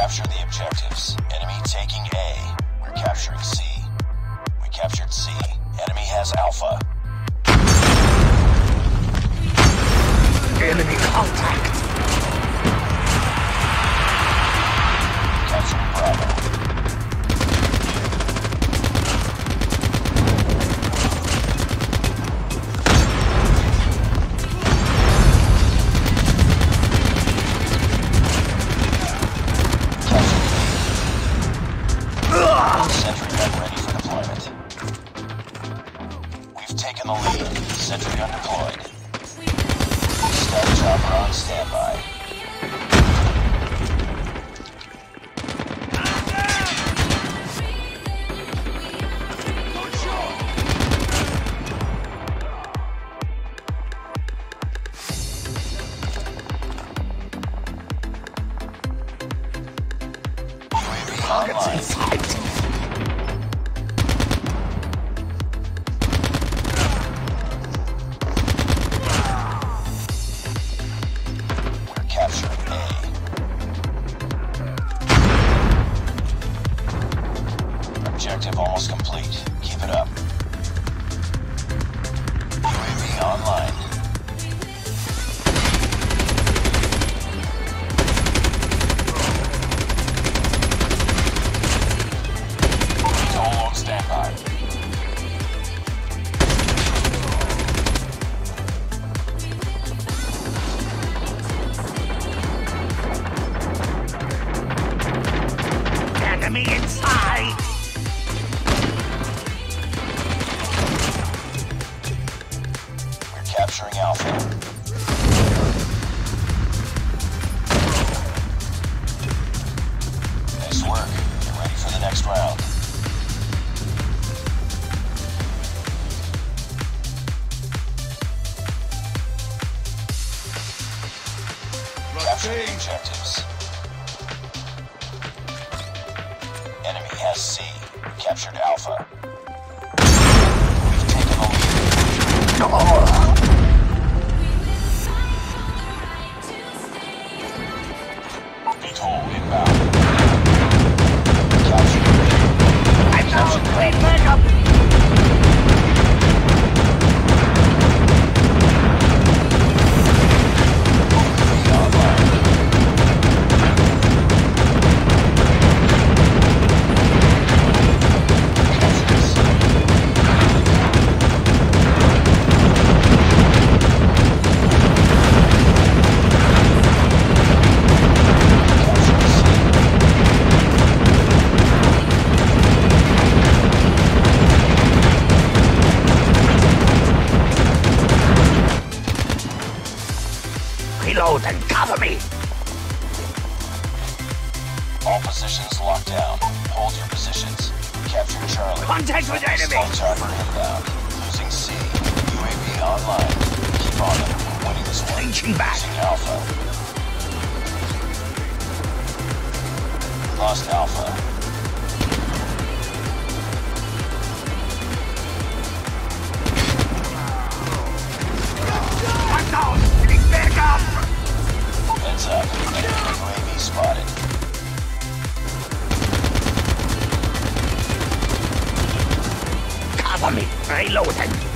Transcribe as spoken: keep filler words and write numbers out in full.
Capture the objectives. Enemy taking A. We're capturing C. We captured C. Enemy has Alpha. Enemy contact. Capturing Bravo. Sentry gun ready for deployment. We've taken the lead. Sentry gun deployed. Stealth chopper on standby. U A V Targets in online. sight. We're capturing A. Objective almost complete. Keep it up. U A V online. Dole on standby. Enemy inside. We're capturing Alpha. Nice work. Get ready for the next round. Capture the objectives. Enemy has C. Captured Alpha. We've taken the lead. Atoll inbound. Captured B. I'm down. Clean back up. B online. Captured C. Captured C. Reload and cover me. All positions locked down. Hold your positions. Capture Charlie. Contact with enemy. Stealth chopper inbound. Losing C. U A V online. Keep on them. We're winning this one. Reaching back. Losing Alpha. Lost Alpha. I'm down. Clean back up. Heads up. Enemy U A V spotted. Cover me. Reloading.